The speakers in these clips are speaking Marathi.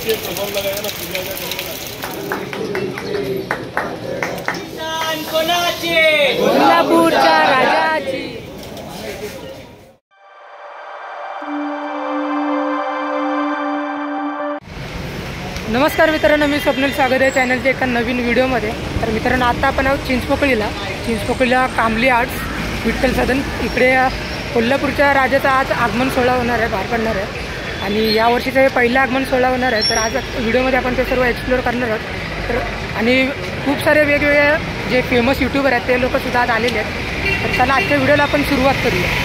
कोल्हापूरच्या राजाची। नमस्कार मित्रांनो, मी स्वप्नील, स्वागत आहे चॅनलच्या एका नवीन व्हिडिओमध्ये। तर मित्रांनो, आता आपण आहोत चिंचपोकळीला कांबली आर्ट्स विठ्ठल सदन इकडे कोल्हापूरच्या राजाचा आज आगमन सोहळा होणार आहे, पार पडणार आहे आणि यावर्षीचं हे पहिलं आगमन सोहळा होणार आहे। तर आज व्हिडिओमध्ये आपण ते सर्व एक्सप्लोर करणार आहोत। तर आणि खूप सारे वेगवेगळे जे फेमस यूट्यूबर आहेत ते लोकसुद्धा आज आलेले आहेत। तर चला आजच्या व्हिडिओला आपण सुरुवात करूया।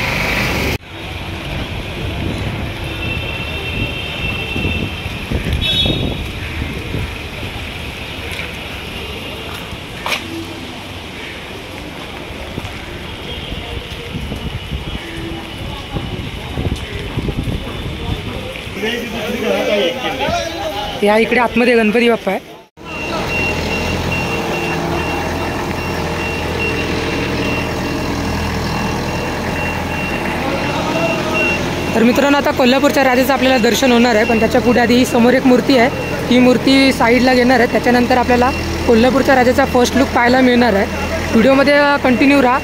या इकडे आतमध्ये गणपती बाप्पा आहे। तर मित्रांनो, आता कोल्हापूरच्या राजाचं आपल्याला दर्शन होणार आहे, पण त्याच्या पुढे आधी समोर एक मूर्ती आहे, ही मूर्ती साईडला घेणार आहे। त्याच्यानंतर आपल्याला कोल्हापूरच्या राजाचा फर्स्ट लुक पाहायला मिळणार आहे। व्हिडिओमध्ये कंटिन्यू राहा।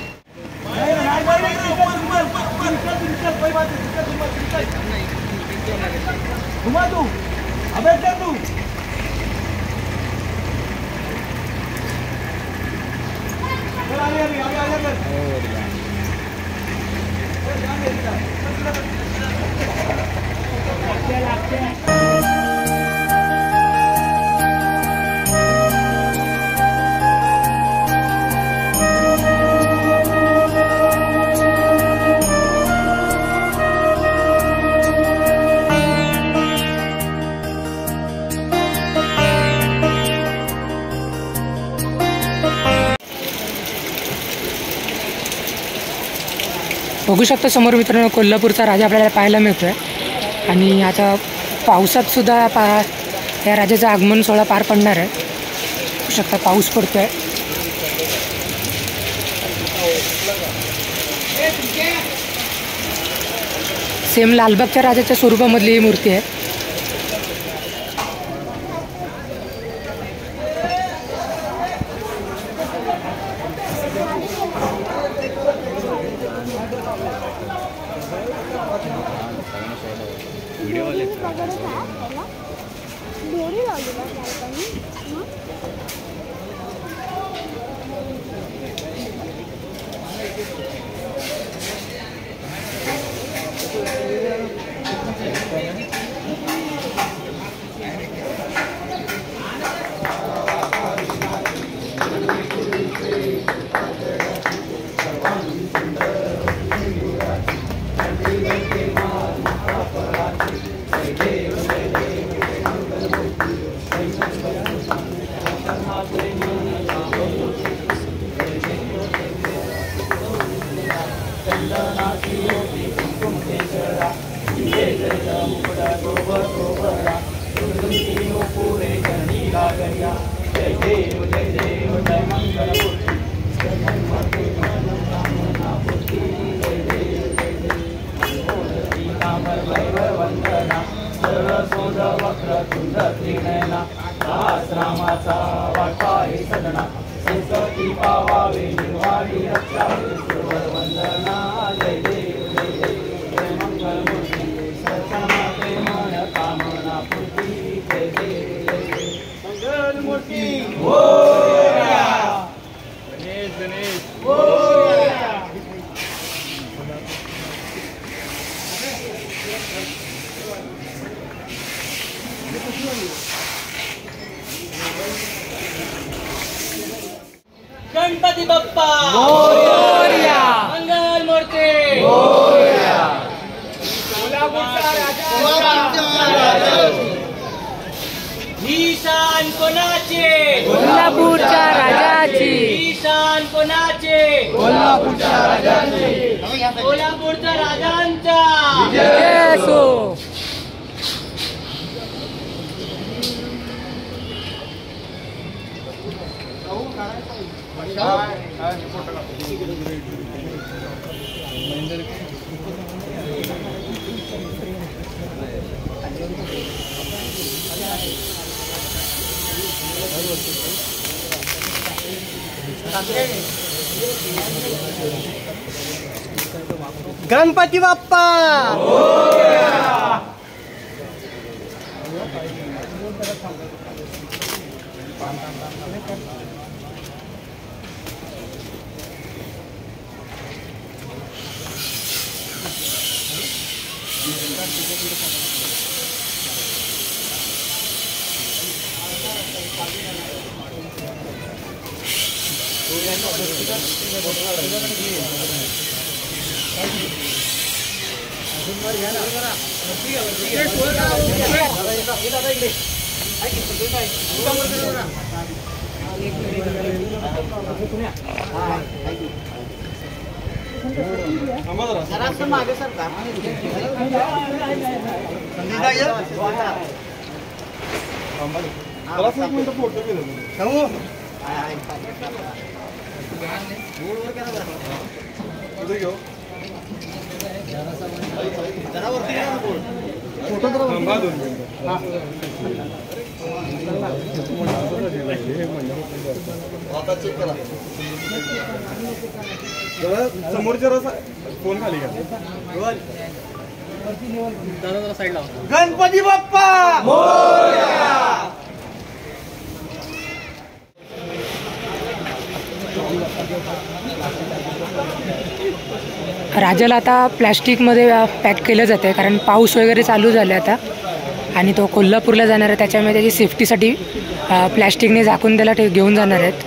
बघू शकता समोर मित्रांनो, कोल्हापूरचा राजा आपल्याला पाहायला मिळतोय आणि आता पावसात सुद्धा या राजाचं आगमन सोहळा पार पडणार आहे। बघू शकता पाऊस पडतोय। सेम लालबागच्या राजाच्या स्वरूपामधली ही मूर्ती आहे। गणपती बाप्पा मोरया, मंगल मूर्ती मोरया, कोल्हापूरचा राजा ही शान कोणाची? कोल्हापूरच्या राजाची। ही शान कोणाची? कोल्हापूरच्या राजाची। कोल्हापूरच्या राजांचा जय असो। गणपती बाप्पा समोरच्या फोन खाली का गणपती बाप्पा राजाला आता प्लॅस्टिकमध्ये पॅक केलं जातं आहे, कारण पाऊस वगैरे चालू झाला आता आणि तो कोल्हापूरला जाणार आहे. त्याच्यामुळे त्याची सेफ्टीसाठी प्लॅस्टिकने झाकून त्याला घेऊन जाणार आहेत.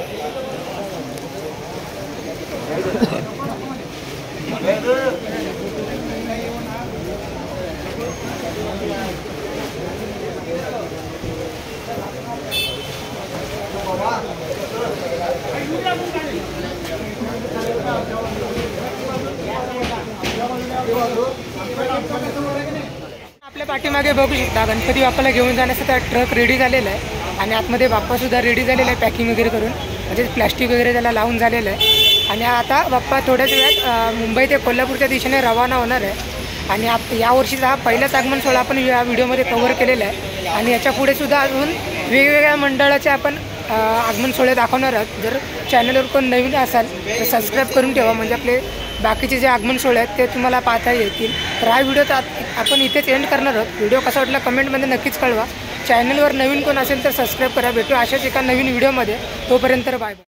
आपल्या पाठीमागे बघू शकता गणपती बाप्पाला घेऊन जाण्याचा ट्रक रेडी झालेला आहे आणि आतमध्ये बाप्पासुद्धा रेडी झालेला आहे पॅकिंग वगैरे करून, म्हणजे प्लॅस्टिक वगैरे त्याला लावून झालेलं आहे. आणि आता बाप्पा थोड्याच वेळात मुंबई ते कोल्हापूरच्या दिशेने रवाना होणार आहे. आणि यावर्षीचा हा पहिलाच आगमन सोहळा आपण या व्हिडिओमध्ये कव्हर केलेला आहे आणि याच्या पुढे सुद्धा अजून वेगवेगळ्या मंडळाचे आपण आगमन सोहळे दाखवणार आहोत. जर चॅनलवर कोण नवीन असाल तर सबस्क्राईब करून ठेवा, म्हणजे आपले बाकीचे जे आगमन सोहळे आहेत ते तुम्हाला पाहता येतील. तर हा व्हिडिओ आपण इथेच एंड करणार आहोत. व्हिडिओ कसा वाटला कमेंटमध्ये नक्कीच कळवा. चॅनलवर नवीन कोण असेल तर सबस्क्राईब करा. भेटू अशाच एका नवीन व्हिडिओमध्ये. तोपर्यंत बाय.